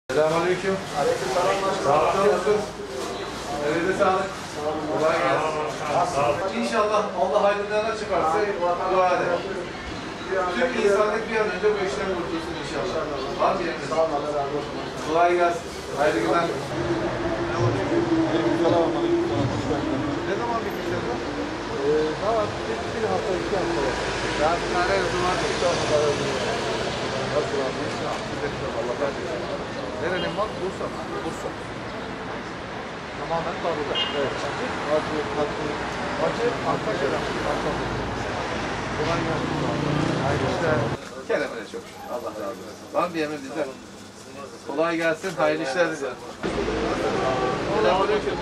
Selamünaleyküm. Aleykümselam. Sağlık olsun. Evde sağlık. Kolay gelsin. İnşallah Allah hayırlarına çıkarsa dua eder. Tüm insanlık bir an önce bu işten kurtulsun inşallah. Var mı yeriniz? Kolay gelsin. Hayırlı günler. Ne zaman bitmişler bu? Daha bir hafta, 2 hafta var. Daha bir tane yazım var. Nasıl abi? Allah razı olsun. Nerenin var? Bursa. Bursa. Tamamen Darı'da. Evet. Acı Antakya'dan. Kolay gelsin. Hayırlı işler. Kerem'e çok şükür. Allah razı olsun. Var mı bir emir bizden? Kolay gelsin. Hayırlı işler diliyorum. Selamünaleyküm.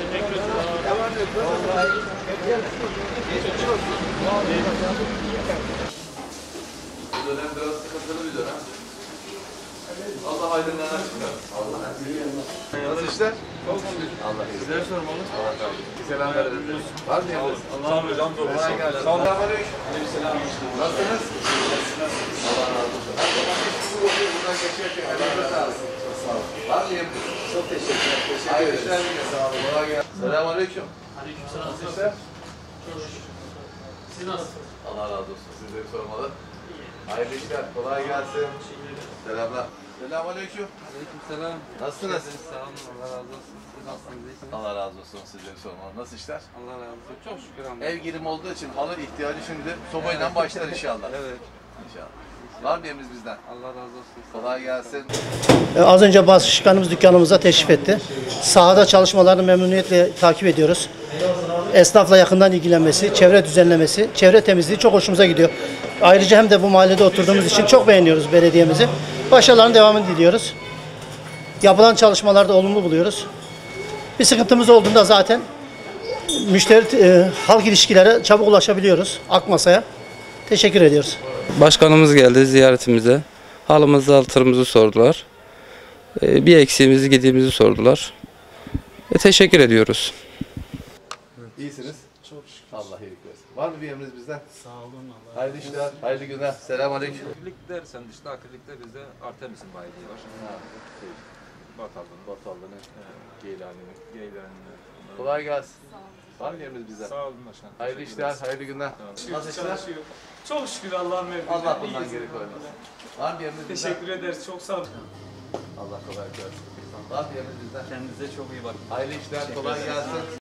Bu dönem biraz sıkıntılı bir dönem. Allah hayırlarına çıkar. Nasıl işler? Allah sizler sormalı. Selam verelim. Var mı yalnız? Allah'ım hocam doğru. Kolay gelsin. Selamünaleyküm. Nasılsınız? Allah razı olsun. Her zaman geçtiğiniz buradan geçerken elinize sağlık. Var mı yalnız? Çok teşekkür ederim. Hayırlı işler diliyorum. Sağ olun. Kolay gelsin. Selamünaleyküm. Aleykümselam. Nasıl işler? Siz nasılsınız? Allah razı olsun. Sizleri sormalı. Hayırlı işler. Kolay gelsin. Selamlar. Selamünaleyküm. Aleykümselam. Nasılsınız? Sağ olun. Allah razı olsun. Siz nasılsınız? İyisiniz? Allah razı olsun. Sizleri sormalı. Nasıl işler? Allah razı olsun. Çok şükür Ev hamdolsun. girim olduğu için halı ihtiyacı şimdi sobayla başlar inşallah. Evet. İnşallah. Var mı emriniz bizden? Allah razı olsun. Kolay gelsin. Az önce başkanımız dükkanımıza teşrif etti. Sahada çalışmalarını memnuniyetle takip ediyoruz. Esnafla yakından ilgilenmesi, çevre düzenlemesi, çevre temizliği çok hoşumuza gidiyor. Ayrıca hem de bu mahallede oturduğumuz için çok beğeniyoruz belediyemizi. Başarıların devamını diliyoruz. Yapılan çalışmalarda olumlu buluyoruz. Bir sıkıntımız olduğunda zaten müşteri halk ilişkilere çabuk ulaşabiliyoruz. Akmasa'ya. Teşekkür ediyoruz. Başkanımız geldi ziyaretimize. Halımızı, hatırımızı sordular. Bir eksiğimizi, gediğimizi sordular. Teşekkür ediyoruz. İyisiniz. Çok şükür. Allah iyilik versin. Var mı bir emriniz bizden? Sağ olun. Hayırlı işler, hayırlı günler. Selamünaleyküm. Akrilik dersen işte akrilikte bizde Artemis'in bayiliği var. Batal'ın, Geylani'nin. Kolay gelsin. Var mı emriniz bizden? Sağ olun başkanım. Hayırlı işler, hayırlı günler. Nasıl işler? Çok şükür Allah'ın emriyle. Allah bundan İyiyiz. geri koymasın. Var mı emriniz bizden? Teşekkür ederiz. Çok sağ olun. Allah kolaylık versin. Var mı emriniz bizden? Kendinize çok iyi bakın. Hayırlı işler, kolay gelsin.